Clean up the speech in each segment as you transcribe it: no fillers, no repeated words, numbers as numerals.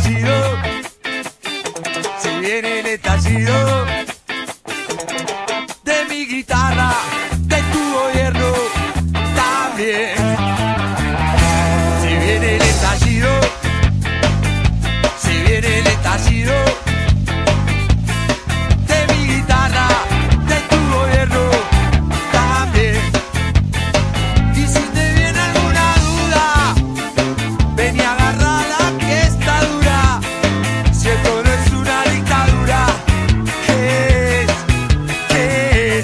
estallido, se viene el estallido de mi guitarra, de tu gobierno también. Se viene el estallido, se viene el estallido de mi guitarra, de tu gobierno también. Y si te viene alguna duda, ven y agárrala que está dura. Si esto no es una dictadura, ¿qué es? ¿Qué es?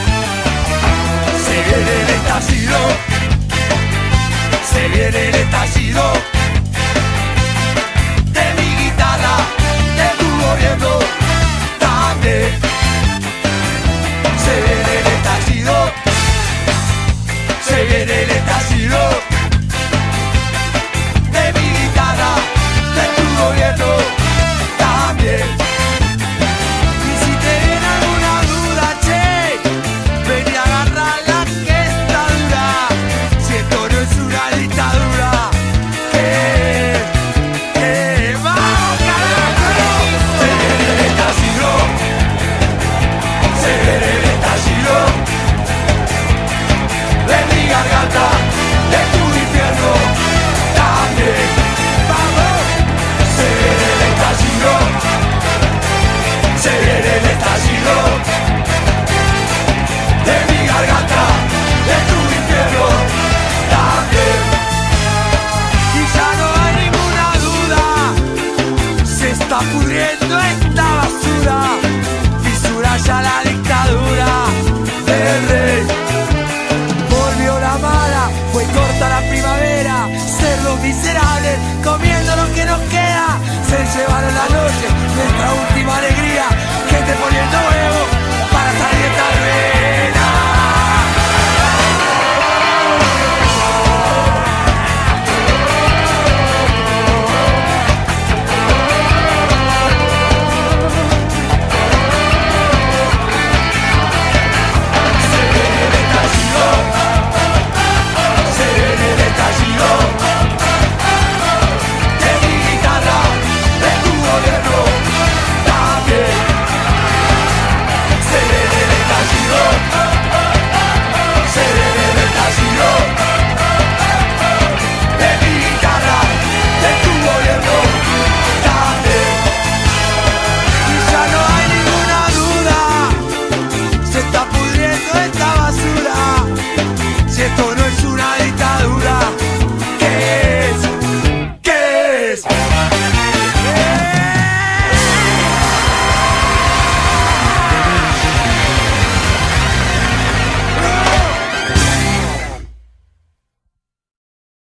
Se viene el estallido, se viene el estallido de mi guitarra, de tu gobierno también. Se viene el estallido, se viene el estallido de mi guitarra, de tu gobierno también. Y si te viene alguna duda, che, ven y agarrala que está dura. Si esto no es una dictadura, ¡vamos, carajo! Se viene el estallido, se viene el estallido de mi garganta, de tu infierno también. ¡Vamos! Se viene el estallido, se viene el estallido de mi garganta, de tu infierno también. Y ya no hay ninguna duda, se está pudriendo esta basura, fisura ya la dictadura del rey. Volvió la mala, fue corta la primavera, ser los miserables, comiendo lo que nos queda, se llevaron la